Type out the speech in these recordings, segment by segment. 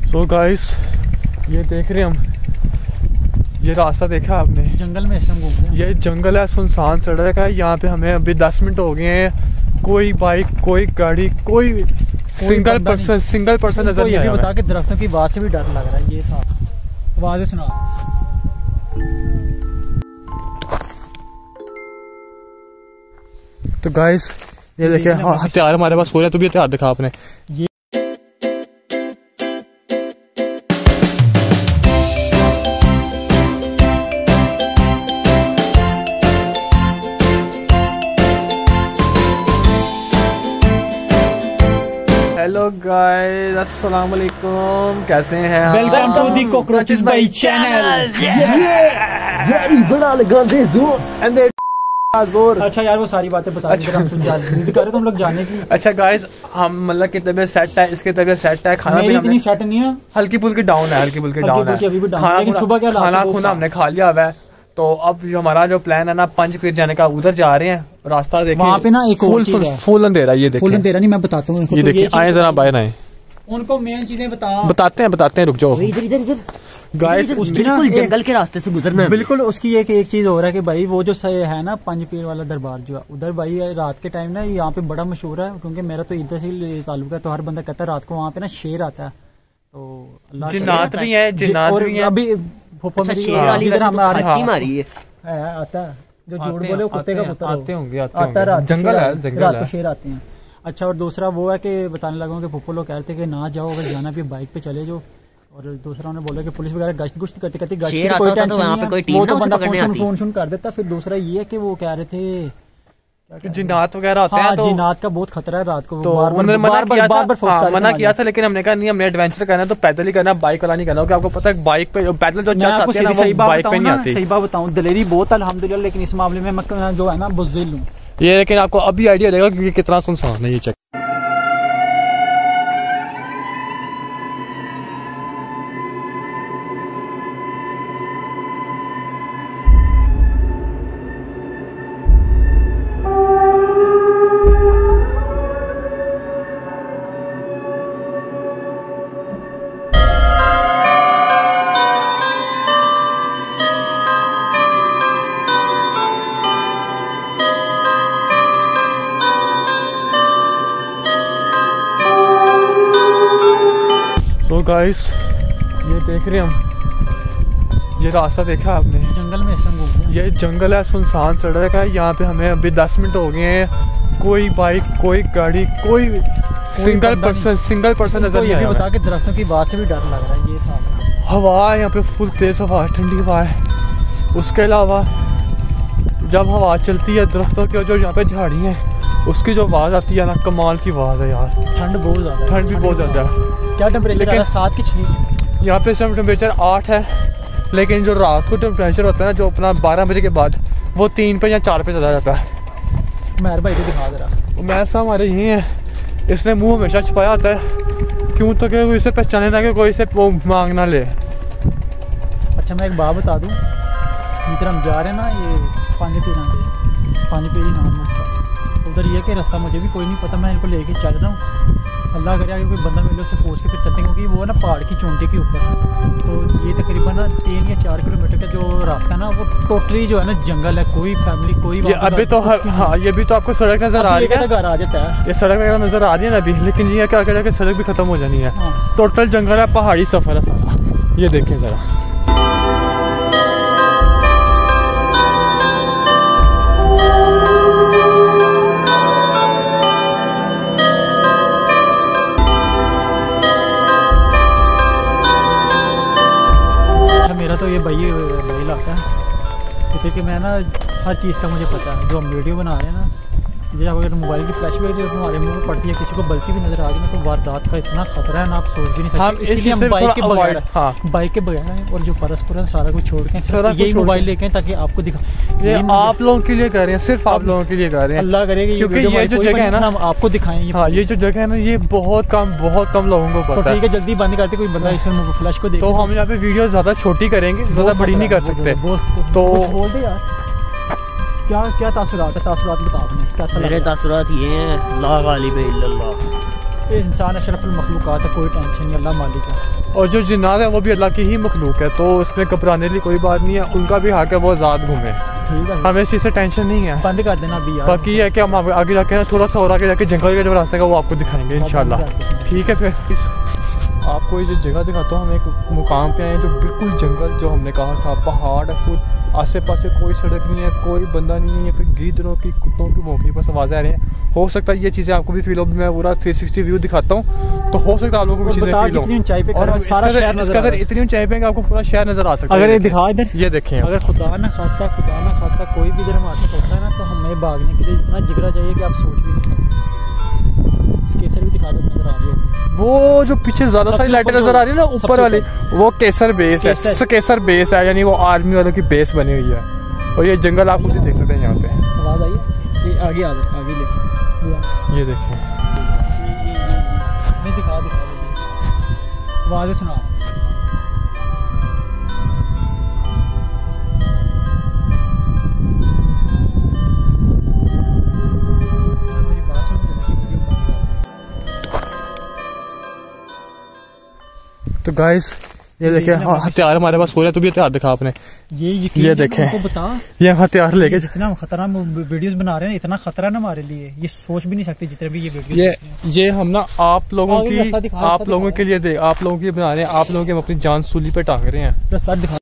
So guys ये देख रहे हैं हम, ये रास्ता देखा आपने, जंगल में इस टाइम घूम रहे हैं। ये जंगल है, सुनसान सड़क है। यहाँ पे हमें अभी 10 मिनट हो गए हैं, कोई बाइक कोई गाड़ी कोई सिंगल पर्सन नजर नहीं आया। बता के दरख्तों की आवाज से भी डर लग रहा है। ये आवाजें सुना। तो गाइस ये देखिए हथियार हमारे पास पूरे, तो भी हथियार दिखा आपने। हेलो गाइस, अस्सलाम वालेकुम, कैसे हैं आप? Welcome to the cockroaches by channel. Very बड़ा लगा दे जोर एंड दे जोर। अच्छा यार वो सारी बातें बता रहे हम जिद कर रहे तुम लोग जाने की। अच्छा गाइस, हम मतलब की तबीयत सेट है, इसकी तबीयत सेट है, खाना भी इतनी सेट नहीं है, हल्की फुल्की डाउन है, हल्की फुल्की डाउन है। खाना खुना हमने खा लिया हुआ है। तो अब जो हमारा जो प्लान है ना, पंचपीर जाने का, उधर जा रहे हैं। रास्ता देखिए वहाँ पे ना एक फूल अंधेरा, ये देखिए फूल अंधेरा नहीं, मैं बताता हूँ। ये देखिए, आए जरा बाहर आए, उनको मेन चीजें बताते हैं, रुक जाओ गाइस। बिल्कुल जंगल के रास्ते से गुजरना है। बिल्कुल उसकी एक चीज हो रहा है कि भाई वो जो है ना पंचपीर वाला दरबार जो है उधर, भाई रात के टाइम ना यहाँ पे बड़ा मशहूर है, क्योंकि मेरा तो इधर से ताल्लुक है। तो हर बंदा कहता है रात को वहाँ पे ना शेर आता है। तो अल्लाह जिन्नात भी है, जिन्नात भी है। अभी मारी है आता है जो जोड़ बोले कुत्ते का पुत्र आते होंगे, आता है। जंगल है, रात को शेर आते हैं। अच्छा, और दूसरा वो है कि बताने लगा कि पप्पू लोग कह रहे थे कि ना जाओ, अगर जाना भी बाइक पे चले जाओ। और दूसरा उन्होंने बोला कि पुलिस वगैरह गश्त गुश्त करते करते गश्त की कोई टेंशन नहीं है, वो तो बंदा फोन कर देता। फिर दूसरा ये है कि वो कह रहे थे जिन्नात वगैरह होते हैं, तो जिन्नात का बहुत खतरा है रात को। तो उन्होंने मना किया था, लेकिन हमने कहा नहीं, हमने एडवेंचर करना है तो पैदल ही करना, बाइक वाला नहीं करना। क्योंकि आपको पता है बाइक पे पैदल जो चल सकते हैं ना, वो बाइक पे नहीं आती। सही बात बताऊं, दिलेरी बहुत अल्हम्दुलिल्लाह, लेकिन इस मामले में मैं जो है ना बुज़दिल हूं ये। लेकिन आपको अभी आइडिया रहेगा कि कितना सुनसान है ये चेक। तो गाइस ये देख रहे हैं हम, ये रास्ता देखा आपने, जंगल में इस टाइम घूम रहे हैं। ये जंगल है, सुनसान सड़क है। यहाँ पे हमें अभी 10 मिनट हो गए हैं, कोई बाइक कोई गाड़ी कोई सिंगल पर्सन नजर नहीं आया। बता के दरख्तों की आवाज से भी डर लग रहा है। ये हवा यहाँ पे फुल तेज हवा, ठंडी हवा है। उसके अलावा जब हवा चलती है, दरख्तों की जो यहाँ पे झाड़ी है, उसकी जो आवाज आती है ना, कमाल की आवाज है यार। ठंड बहुत ज्यादा, ठंड भी बहुत ज्यादा है। क्या टेम्परेचर है? 7 की 6। यहाँ पे इस टाइम टेम्परेचर 8 है, लेकिन जो रात को टेम्परेचर होता है ना, जो अपना 12 बजे के बाद, वो 3 पे या 4 पे चला जाता है। मेहर भाई को दिखा जरा। मेहर साहब हमारे यही है, इसने मुंह हमेशा छुपाया होता है, क्यों तो कि इसे पहचाने ना कि कोई इसे मांग ना ले। अच्छा मैं एक बात बता दूँ, इधर हम जा रहे हैं ना, ये पानीपीरी नाम है उसका। उधर ये कि रास्ता मुझे भी कोई नहीं पता, मैं इनको लेके चल रहा हूँ। अल्लाह करे आगे कोई बंदा मिले, उससे पूछ के फिर चलते, क्योंकि वो ना पहाड़ की चोटी के ऊपर। तो ये तकरीबन ना 3 या 4 किलोमीटर का जो रास्ता है ना, वो टोटली जो है ना जंगल है। कोई फैमिली कोई ये अभी तो हाँ, ये भी तो आपको सड़क नजर आ रही है, घर आ जाता है, ये सड़क वगैरह नजर आ रही है ना अभी, लेकिन ये क्या करेगा कि सड़क भी खत्म हो जानी है। टोटल जंगल है, पहाड़ी सफर है सारा। ये देखें जरा, मेरा तो ये भाई इलाका है, क्योंकि मैं ना हर चीज़ का मुझे पता है। जो हम वीडियो बना रहे हैं ना, जैसे अगर मोबाइल की फ्लैश भी हमारे मुंह में पड़ती है, किसी को बलती भी नजर आ गई ना, तो वारदात का इतना खतरा है ना, आप सोच भी नहीं सकते। इसलिए हम बाइक के बगैर हैं, और जो परस्पर सारा कुछ छोड़ के यही मोबाइल लेके हैं, ताकि आपको दिखा। ये आप लोगों के लिए कर रहे हैं, सिर्फ आप लोगों के लिए कर रहे हैं। अल्लाह करेगा क्योंकि ये जो जगह है ना, हम आपको दिखाएं। हाँ, ये जो जगह है ना, ये बहुत कम लोगों को पता है। तो ठीक है, जल्दी बंद करते, कोई बंदा इसमें फ्लैश को देखे। तो हम यहाँ पे वीडियो ज्यादा छोटी करेंगे, ज्यादा बड़ी नहीं कर सकते। तो बोल दे यार, क्या तासुरात है? तासुरात बता आपने, कैसा मेरे तासुरात ये हैं, ला गालिब इल्लल्लाह। ये इंसान अशरफुल मखलूकात है, कोई टेंशन नहीं, अल्लाह मालिक है। और जो जिन्नात है वो भी अल्लाह की ही मखलूक है, तो उसमें घबराने की कोई बात नहीं है। उनका भी हक है वो आज़ाद घूमे, ठीक है, हमें इस चीज़ से टेंशन नहीं है। बंद कर देना अभी यार। बाकी ये है कि हम आगे जाके ना थोड़ा सा और आगे जाके जंगल का जो रास्ता है वो आपको दिखाएंगे इंशाल्लाह। ठीक है, फिर आपको ये जो जगह दिखाता हूँ, हम एक मुकाम पे आए हैं जो बिल्कुल जंगल, जो हमने कहा था पहाड़ है, फुल आसे पासे कोई सड़क नहीं है, कोई बंदा नहीं है। यहाँ पे गीदड़ों की, कुत्तों की भौंकने बस आवाज़ें आ रही हैं। हो सकता है ये चीज़ें आपको भी फील हो, मैं पूरा 360 व्यू दिखाता हूँ तो हो सकता है आप लोगों को चीज़ें फील हो। और सारा शहर नजर आ रहा है, इतनी ऊंचाई पे आपको पूरा शहर नजर आ सकता है। अगर ये दिखा इधर, ये देखें, अगर खुदा ना खासा कोई भी इधर हमारे साथ होता है ना, तो हमें भागने के लिए इतना जिगरा चाहिए कि आप सोच भी नहीं सकते। केसर भी दिखा दो, नजर आ रही होगी वो जो पीछे ज्यादा सारी लाइटें नजर आ रही है ना ऊपर वाली, वो केसर बेस है, केसर बेस है, यानी वो आर्मी वालों की बेस बनी हुई है। और ये जंगल आप खुद ही देख सकते हैं यहाँ पे। आवाज आई है, ये आगे आ जाए, आगे ले, ये देखें, मैं दिखा आवाज़ सुना। तो गाइस ये देखें, हाँ हथियार हमारे पास पूरे, तो भी हथियार दिखा आपने। ये देखें, बता, ये हथियार लेके जितना खतरा वीडियोस बना रहे हैं, इतना खतरा ना हमारे लिए, ये सोच भी नहीं सकते जितने भी ये वीडियो। ये हम ना आप लोगों की, आप लोगों के लिए आप लोगों के बना रहे हैं, आप लोगों की हम अपनी जान सूली पे टांग रहे हैं। रस्सा दिखा।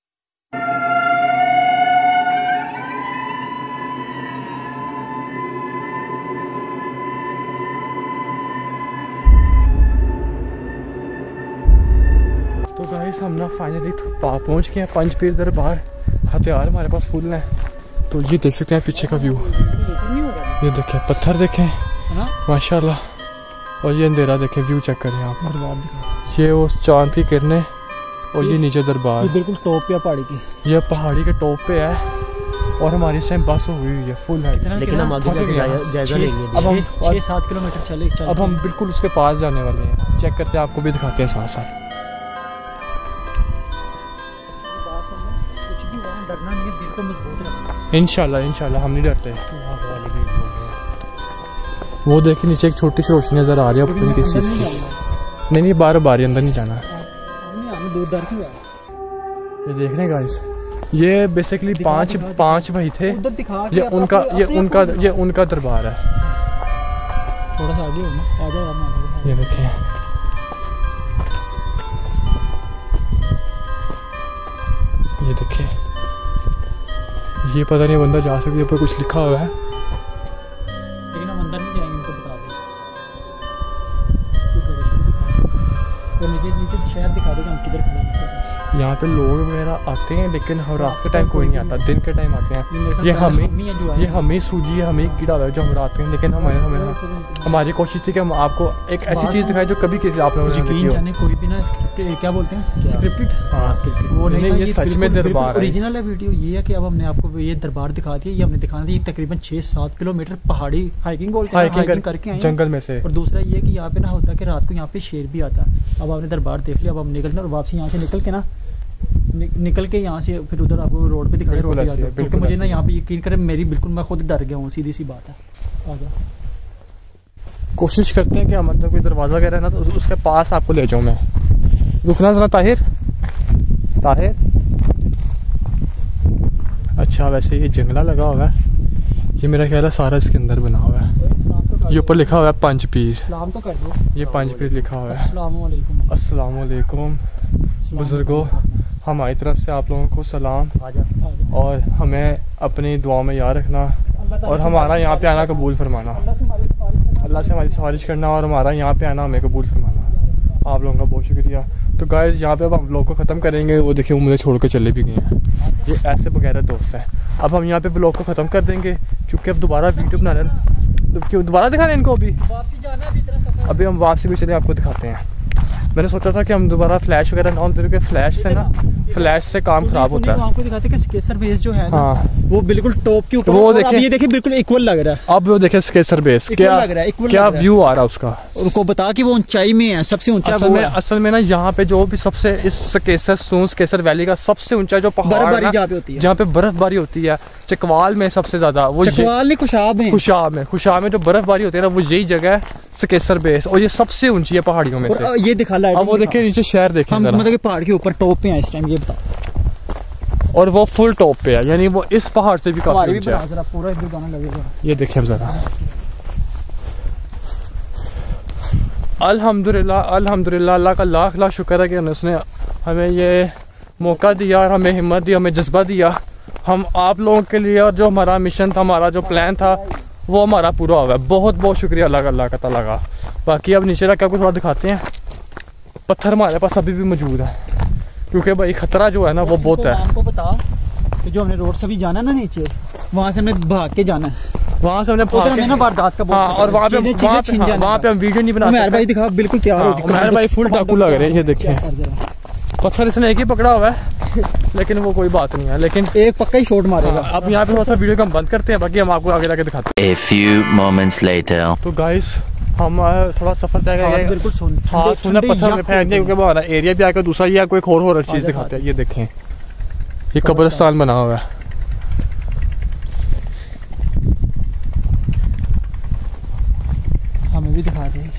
तो गाइस हम ना फाइनली पहुंच गए हैं पंजपीर दरबार। हथियार हमारे पास फुल हैं, तो ये देख सकते हैं पीछे का व्यू, ये देखें पत्थर देखें माशाल्लाह, और ये अंधेरा देखें, व्यू चेक करें आप। ये वो चांद की किरणें, और ये नीचे दरबार, ये बिल्कुल टॉप पे पहाड़ी की, ये पहाड़ी के टॉप पे है। और हमारी इस टाइम बस हुई है फुल है, लेकिन हम आगे जाके जायजा लेंगे। अब हम 6-7 किलोमीटर चले, अब हम बिल्कुल उसके पास जाने वाले हैं, चेक करते हैं, आपको भी दिखाते हैं साथ साथ। डरना नहीं है, दिल को मजबूत रखना। इंशाल्लाह हम नहीं डरते। वो देखिए नीचे एक छोटी सी रोशनी नजर आ रही है, पता नहीं किस चीज़ की। नहीं बार अंदर नहीं जाना। ये देख रहे हैं गाइस, ये बेसिकली पांच भाई थे, ये उनका दरबार है। थोड़ा सा आगे हो ना, आ जाओ। ये देखिए, ये देखिए, ये पता नहीं बंदा जा सकता है, ऊपर कुछ लिखा हुआ है, लेकिन हम अंदर नहीं जाएंगे, उनको बता दें। नीचे शहर दिखा देगा हम किधर खड़े हैं। यहाँ पे लोग वगैरह आते हैं, लेकिन हम रात के टाइम कोई नहीं आता, दिन के टाइम आते हैं। ये हमें सूझी है, हमें कीड़ा है जो हम रात में, लेकिन हमारी कोशिश थी कि हम आपको एक ऐसी चीज़ दिखाएं जो कभी किसी आप लोगों ने यकीन जाने कोई भी ना क्या बोलते हैं, स्क्रिप्टेड, हाँ स्क्रिप्टेड, वो नहीं, ये सच में दरबार ओरिजिनल है। वीडियो ये है कि अब हमने आपको ये दरबार दिखा दिया, ये हमने दिखाना था। तकरीबन 6-7 किलोमीटर पहाड़ी हाइकिंग करके आए जंगल में से। और दूसरा ये कि यहाँ पे ना होता है कि रात को यहाँ पे शेर भी आता है। अब आपने दरबार देख लिया, अब हम निकलते हैं और वापसी यहाँ से निकल के ना निकल के यहाँ से फिर उधर आपको रोड पे दिखाई, रोड पे आता है। क्योंकि मुझे ना यहाँ पे यकीन करें, मेरी बिल्कुल मैं खुद डर गया हूँ, सीधी सी बात है। आजा, कोशिश करते हैं कि हम अंदर कोई दरवाजा वगैरह है ना, तो उसके पास आपको ले जाऊँ मैं। रुकना जरा ताहिर। अच्छा, वैसे ये जंगला लगा हुआ है, ये मेरा ख्याल है सारा इसके अंदर बना हुआ है। ये ऊपर लिखा हुआ है पंजपीर, सलाम तो कर दो। ये पंजपीर लिखा हुआ है। अस्सलाम वालेकुम बुजुर्गों, हमारी तरफ से आप लोगों को सलाम, और हमें अपनी दुआ में याद रखना, और हमारा यहाँ पे आना कबूल फरमाना, अल्लाह से हमारी सिफारिश करना, और हमारा यहाँ पे आना हमें कबूल फरमाना। आप लोगों का बहुत शुक्रिया। तो गाइस यहाँ पे अब हम लोग को ख़त्म करेंगे। वो देखिए, वो मुझे छोड़ कर चले भी गए हैं, ये ऐसे वगैरह दोस्त हैं। अब हम यहाँ पे ब्लॉग को ख़त्म कर देंगे, क्योंकि अब दोबारा वीडियो बना रहे हैं। क्यों दोबारा दिखा रहे हैं इनको? अभी हम वापसी भी चले, आपको दिखाते हैं। मैंने सोचा था कि हम दोबारा फ्लैश वगैरह ना ऑन करेंगे, फ्लैश से काम खराब होता है। आपको दिखाते हैं कि केसर बेस जो है, हाँ, वो बिल्कुल टॉप के ऊपर, वो देखिए, ये देखिए बिल्कुल इक्वल लग रहा है। अब वो देखिए केसर बेस क्या व्यू आ रहा है उसका। उनको बता कि वो ऊंचाई में है, सबसे ऊंचा असल में ना यहाँ पे जो भी सबसे इस केसर वैली का सबसे ऊंचा जो पहाड़ है जहाँ पे बर्फबारी होती है, चकवाल में सबसे ज्यादा, वो चकवाल नहीं, खुशाब में जो बर्फबारी होती है ना, वो यही जगह है सकेसर बेस, और ये सबसे ऊंची है पहाड़ियों में से। और ये दिखा लाइट, अब वो देखिए नीचे शहर देखें हम जरा। मतलब कि पहाड़ के ऊपर टॉप पे हैं इस टाइम, ये बता। और वो फुल टॉप पे है, यानी वो इस पहाड़ से भी काफी ऊंचा है। जरा पूरा इधर गाना लगेगा, ये देखिए जरा। अल्हम्दुलिल्लाह अल्हम्दुलिल्लाह, अल्लाह का लाख लाख शुक्र है कि उसने हमें ये मौका दिया और हमें हिम्मत दी, हमें जज्बा दिया। हम आप लोगों के लिए, और जो हमारा मिशन था, हमारा जो प्लान था, वो हमारा पूरा हो गया। बहुत बहुत शुक्रिया अल्लाह का ताला का। बाकी अब नीचे का कुछ थोड़ा दिखाते हैं। पत्थर हमारे पास अभी भी मौजूद है, क्योंकि भाई खतरा जो है ना वो बहुत है। आपको बता कि जो हमने रोड से भी जाना ना नीचे, वहाँ से हमने भाग के जाना है, वहाँ से हमने भाग के ना वारदात का, हाँ, और वहाँ पे वहाँ पे हम वीडियो नहीं बना सकते। भाई दिखा बिल्कुल तैयार हो गया। उमर भाई फुल डाकू लग रहे हैं, ये देखिए। पत्थर इसने एक ही पकड़ा हुआ है, लेकिन वो कोई बात नहीं है, लेकिन एक पक्का ही शॉट मारेगा। अब यहाँ पे थोड़ा सा वीडियो को हम बंद करते हैं, बाकी हम आपको आगे जाके दिखाते हैं। A few moments later. तो गाइस हम थोड़ा सफर तय करेंगे, बिल्कुल हाँ सुना पत्थर में फेंक दिया, क्योंकि हमारा एरिया भी आकर दूसरा या कोई और चीज दिखाते हैं। ये देखें, ये कब्रिस्तान बना हुआ है। हमें भी दिखा दे।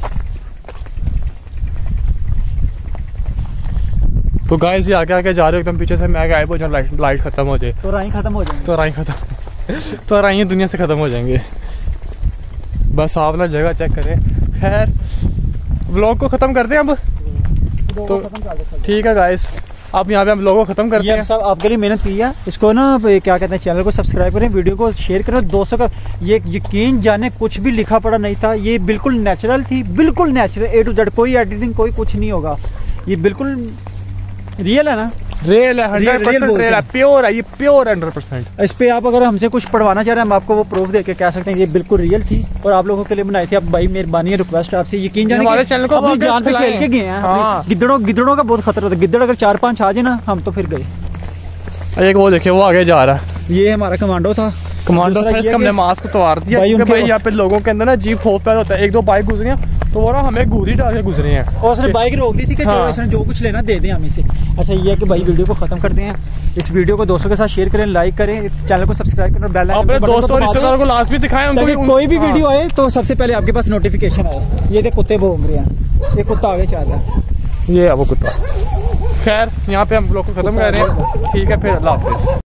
तो गाइस ये आगे आगे जा रहे हो एकदम पीछे से, मैं गायब हो जाऊँ, लाइट खत्म हो जाए तो राही खत्म हो जाएगी, तो राही दुनिया से खत्म हो जाएंगे। बस आप ना जगह चेक करें। खैर व्लॉग को खत्म करते हैं अब, तो ठीक है गाइस, अब यहाँ पे हम लोगों को खत्म करते हैं। सब आपके लिए मेहनत की है, इसको ना क्या कहते हैं, चैनल को सब्सक्राइब करें, वीडियो को शेयर करें दोस्तों का। ये यकीन जाने कुछ भी लिखा पड़ा नहीं था, ये बिल्कुल नेचुरल थी, बिल्कुल नेचुरल A to Z, कोई एडिटिंग कोई कुछ नहीं होगा, ये बिल्कुल रियल है ना, रियल है, 100% रियल है, प्योर है, ये प्योर 100%। इस पे आप अगर हमसे कुछ पढ़वाना चाह रहे हैं, हम आपको वो प्रूफ देके कह सकते हैं ये बिल्कुल रियल थी, और आप लोगों के लिए बनाई थी। अब भाई मेहरबानी है, रिक्वेस्ट है आपसे, यकीन जाने हमारे चैनल को अपनी जान पे खेल के गए हैं। हाँ। गिद्दड़ों का बहुत खतरा था, गिद्दड़ अगर 4-5 आ जाए ना, हम तो फिर गए। एक वो देखिए, वो आगे जा रहा है, ये हमारा कमांडो था, इसका हमने मास्क उतार दिया, भाई यहाँ पे लोगों के अंदर ना अजीब खौफ पैदा होता है। 1-2 बाइक गुजरे हैं, तो वो ना हमें घूरी डाल के गुजरे हैं, और उसने बाइक रोक दी थी कि हाँ। इसने जो कुछ लेना दे दें हमें से। अच्छा ये है कि भाई वीडियो को खत्म करते हैं, इस वीडियो को दोस्तों के साथ शेयर करें, लाइक करें, चैनल को सब्सक्राइब करें, बेल आइकन अपने दोस्तों और रिश्तेदारों को लास्ट भी दिखाएं, उनको कोई भी वीडियो आए तो सबसे पहले आपके पास नोटिफिकेशन आए। ये देख कुत्ते भौंक रहे हैं, ये कुत्ता आगे चल रहा है, ये है वो कुत्ता। खैर यहाँ पे हम लोग को खत्म कर रहे हैं, ठीक है, फिर अल्लाह हाफिज़।